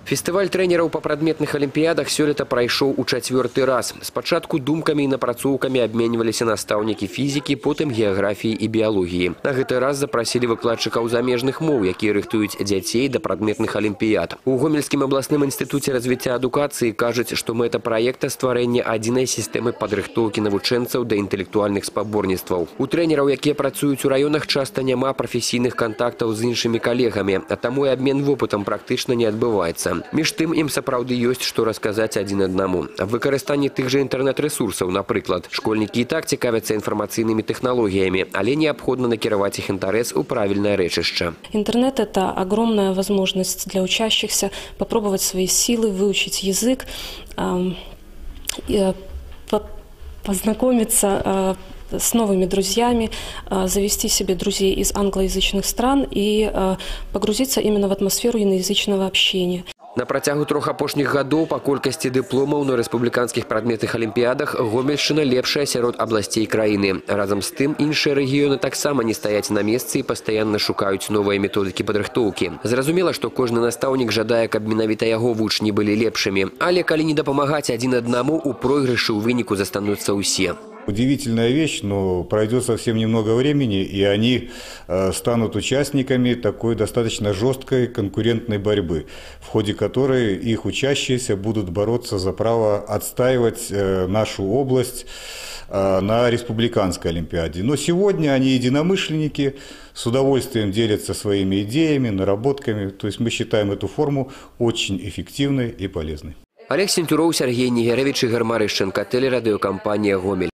Фестываль трэнераў па прадметных алімпіядах сёлета прайшоў у 4-й раз. Спачатку думкамі і напрацоўкамі абменьваліся настаўнікі фізікі, потым геаграфіі і біялогіі. На гэты раз запрасілі выкладчыкаў замежных моў, якія рыхтуюць дзяцей да прадметных алімпіяд. У Гомельскім абласным інстытуце развіцця адукацыі кажуць, што мэта праекта стварэнне адзінай сістэмы падрыхтоўкі навучэнцаў да інтэлектуальных спаборніцтваў. У трэнераў, якія працуюць у раёнах, часта няма прафесійных кантактаў з іншымі калегамі, а таму і абмен вопытам практычна не адбываецца. Між тым, ім сапраўды ёсць што расказаць адзін аднаму. Аб выкарыстанні тых жа інтэрнэт-рэсурсаў, напрыклад. Школьнікі і так цікавяцца інфармацыйнымі тэхналогіямі, але неабходна накіраваць іх інтарэс у правільнае рэчышча. Интернет – это огромная возможность для учащихся попробовать свои силы, выучить язык, познакомиться с новыми друзьями, завести себе друзей из англоязычных стран и погрузиться именно в атмосферу иноязычного общения. На працягу 3 апошніх гадоў па колькасці дыпломаў на рэспубліканскіх прадметных алімпіядах Гомельшчына лепшая сярод абласцей краіны. Разам з тым, іншыя рэгіёны таксама не стаяць на месцы і пастаянна шукаюць новыя методыкі падрыхтоўкі. Зразумела, што кожны настаўнік жадае, каб менавіта яго вучні былі лепшымі. Але калі не дапамагаць адзін аднаму, у пройгрышы ў выніку застануцца ўсе. Удивительная вещь, но пройдет совсем немного времени, и они станут участниками такой достаточно жесткой конкурентной борьбы, в ходе которой их учащиеся будут бороться за право отстаивать нашу область на республиканской олимпиаде. Но сегодня они единомышленники, с удовольствием делятся своими идеями, наработками. То есть мы считаем эту форму очень эффективной и полезной. Олег Сентюров, Сергей Нигеревич, Игорь Марыщенко, телерадиокомпания «Гомель».